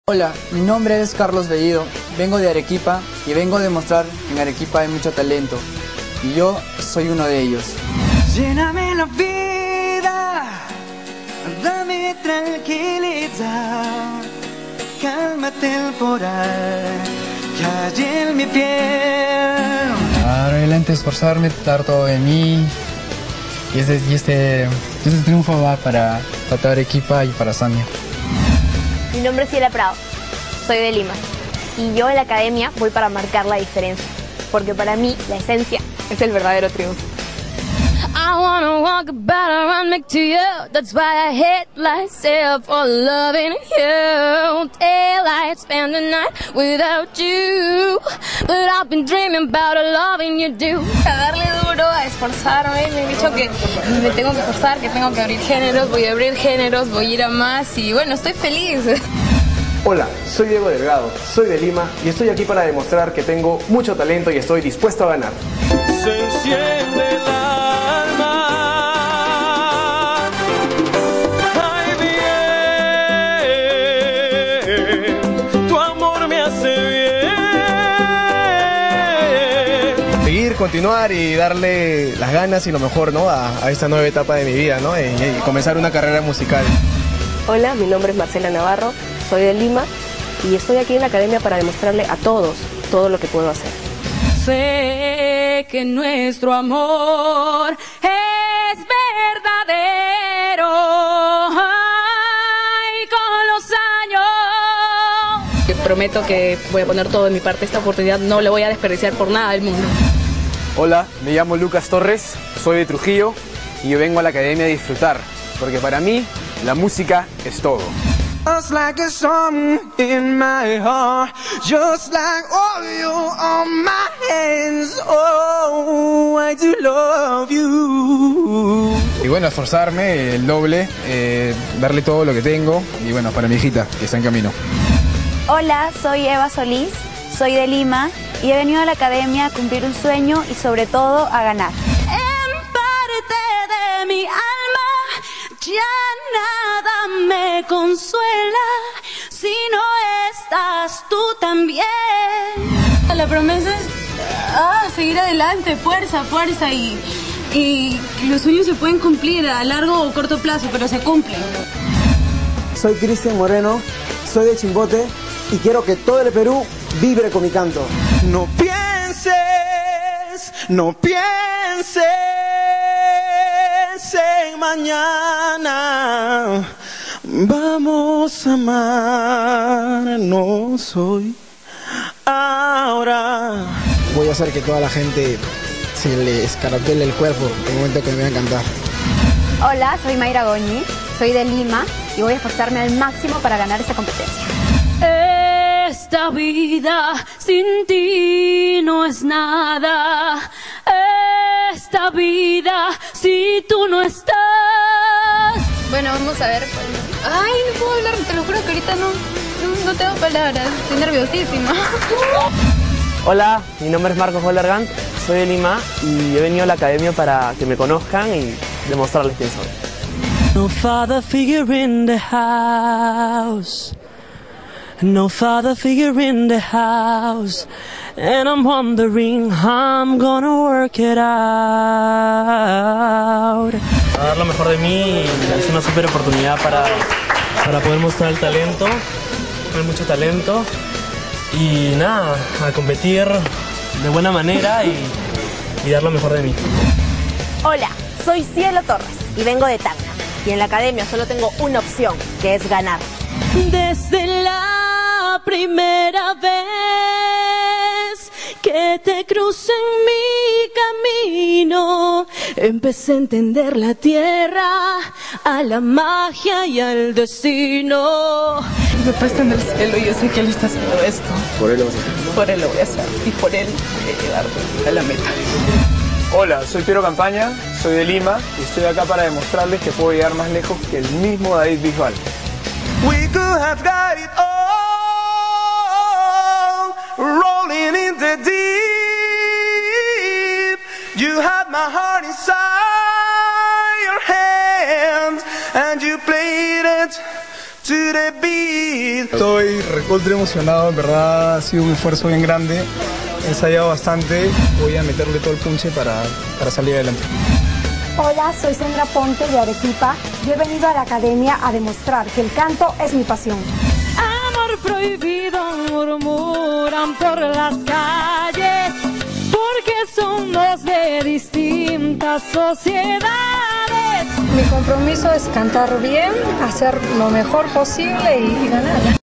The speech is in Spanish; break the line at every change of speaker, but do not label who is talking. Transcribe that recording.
Hola, mi nombre es Carlos Bellido, vengo de Arequipa y vengo a demostrar que en Arequipa hay mucho talento y yo soy uno de ellos.
Lléname la vida, dame tranquilidad, calma temporal que hay en mi piel.
Adelante, esforzarme, dar todo de mí y este triunfo va para toda Arequipa y para Samia.
Mi nombre es Ciela Prado, soy de Lima y yo en la academia voy para marcar la diferencia, porque para mí la esencia es el verdadero triunfo.
I wanna walk about and make to you. That's why I hate myself for loving you. Daylight, spend the night without you. But I've been dreaming about a loving you do.
A darle duro, a esforzarme. Me he dicho que me tengo que esforzar, que tengo que abrir géneros. Voy a abrir géneros, voy a ir a más y bueno, estoy feliz.
Hola, soy Diego Delgado, soy de Lima y estoy aquí para demostrar que tengo mucho talento y estoy dispuesto a ganar.
Se enciende el alma. Ay, bien, tu amor me hace bien.
Seguir, continuar y darle las ganas y lo mejor, ¿no? a esta nueva etapa de mi vida, ¿no? Y comenzar una carrera musical.
Hola, mi nombre es Marcela Navarro, soy de Lima y estoy aquí en la academia para demostrarle a todos todo lo que puedo hacer.
Sé que nuestro amor es verdadero. Ay, con los años.
Que prometo que voy a poner todo de mi parte. Esta oportunidad no la voy a desperdiciar por nada del mundo.
Hola, me llamo Lucas Torres, soy de Trujillo y yo vengo a la academia a disfrutar, porque para mí la música es todo.
Just like a song in my heart, just like oil on my hands. Oh, I do love you.
Y bueno, esforzarme el doble, darle todo lo que tengo y bueno, para mi hijita que está en camino.
Hola, soy Eva Solís, soy de Lima y he venido a la academia a cumplir un sueño y sobre todo a ganar.
En parte de mi alma ya nada me consuela si no estás tú también.
La promesa es seguir adelante, fuerza y los sueños se pueden cumplir a largo o corto plazo, pero se cumplen.
Soy Cristian Moreno, soy de Chimbote y quiero que todo el Perú vibre con mi canto.
No pienses en mañana. Vamos a amarnos hoy, ahora.
Voy a hacer que toda la gente se le escarapele el cuerpo en el momento que me vean cantar.
Hola, soy Mayra Goñi, soy de Lima y voy a esforzarme al máximo para ganar esta competencia.
Esta vida sin ti no es nada. Esta vida si tú no estás.
Bueno, vamos a ver. Ay, no puedo hablar, te lo juro que ahorita no tengo palabras. Estoy nerviosísima.
Hola, mi nombre es Marcos Hollergant, soy de Lima y he venido a la academia para que me conozcan y demostrarles quién soy.
No father figure in the house. No father figure in the house. And I'm wondering how I'm gonna work it out.
A dar lo mejor de mí es una super oportunidad para poder mostrar el talento. Hay mucho talento. Y nada, a competir de buena manera y dar lo mejor de mí.
Hola, soy Cielo Torres y vengo de Tacna. Y en la academia solo tengo una opción, que es ganar.
Desde la primera vez que te crucé en mi camino, empecé a entender la tierra, a la magia y al destino.
Mi papá está en el cielo y yo sé que él está haciendo esto.
Por él lo vas a hacer.
Por él lo voy a hacer y por él voy a llevarme a la meta.
Hola, soy Piero Campaña, soy de Lima y estoy acá para demostrarles que puedo llegar más lejos que el mismo David Bisbal.
We could have got it all, rolling in the deep. You had my heart inside your hands, and you played it
Estoy recontra emocionado, en verdad ha sido un esfuerzo bien grande, he ensayado bastante, voy a meterle todo el punche para salir adelante.
Hola, soy Sandra Ponte de Arequipa y he venido a la academia a demostrar que el canto es mi pasión.
Amor prohibido murmuran por las calles, porque somos de distintas sociedades.
Mi compromiso es cantar bien, hacer lo mejor posible y ganar.